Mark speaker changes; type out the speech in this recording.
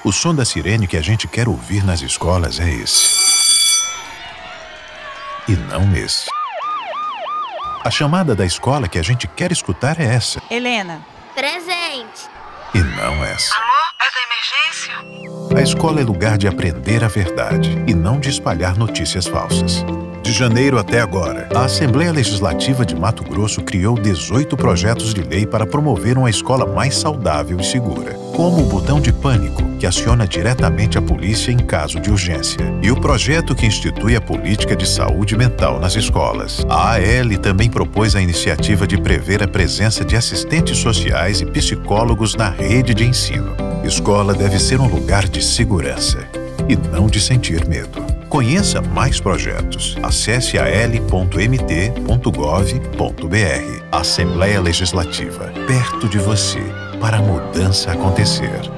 Speaker 1: O som da sirene que a gente quer ouvir nas escolas é esse. E não esse. A chamada da escola que a gente quer escutar é essa.
Speaker 2: Helena.
Speaker 3: Presente.
Speaker 1: E não essa.
Speaker 4: Alô? É da emergência?
Speaker 1: A escola é lugar de aprender a verdade e não de espalhar notícias falsas. De janeiro até agora, a Assembleia Legislativa de Mato Grosso criou 18 projetos de lei para promover uma escola mais saudável e segura, como o botão de pânico, que aciona diretamente a polícia em caso de urgência, e o projeto que institui a política de saúde mental nas escolas. A AL também propôs a iniciativa de prever a presença de assistentes sociais e psicólogos na rede de ensino. Escola deve ser um lugar de segurança e não de sentir medo. Conheça mais projetos. Acesse al.mt.gov.br. Assembleia Legislativa, perto de você, para a mudança acontecer.